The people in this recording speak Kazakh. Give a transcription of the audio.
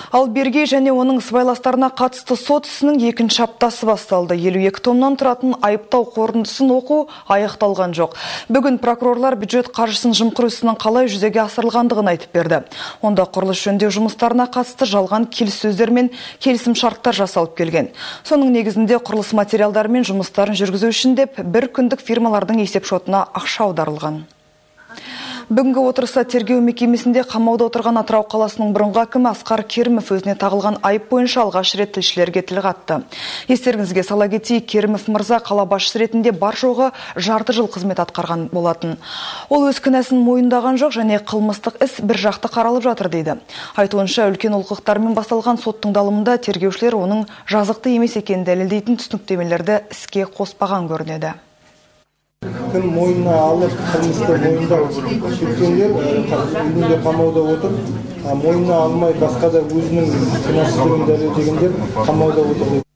Ал Бергей және оның сыбайластарына қатысты сот ісінің екінші аптасы басталды. 52 томнан тұратын айыптау қорытындысын оқу аяқталған жоқ. Бүгін прокурорлар бюджет қаржысын жымқыру ісінің қалай жүзеге асырылғандығын айтып берді. Онда құрылыс-жөндеу жұмыстарына қатысты жалған келіссөздер мен келісім-шарттар жасалып келген. Соның негізінде құрылыс материалдары мен жұмыстарын жүргізу үшін деп бір күндік фирмалардың есепшотына ақша аударылған. Бүгінгі отырыста тергеу мекемесінде қамауда отырған Атырау қаласының бұрынғы әкімі Асқар Керімов өзіне тағылған айып бойынша алғаш рет тілшілерге тіл қатты. Естеріңізге сала кетейік, Керімов мырза қала басшысы ретінде бар-жоғы жарты жыл қызмет атқарған болатын. Ол өз кінәсін мойындаған жоқ және қылмыстық іс бір жақты қаралып жатыр дейді. Айтуынша, үлкен олқылықтармен басталған сот тыңдалымында тергеушілер оның жазықты емес екенін дәлелдейтін түсініктемелерді іске қоспаған көрінеді. Кім мойнына алып, қылмысты мойындау шектеулер үйінде қамауда отыр, мойнына алмай басқа да өзінің кінәсіздігін дәлелдегендер қамауда отыр.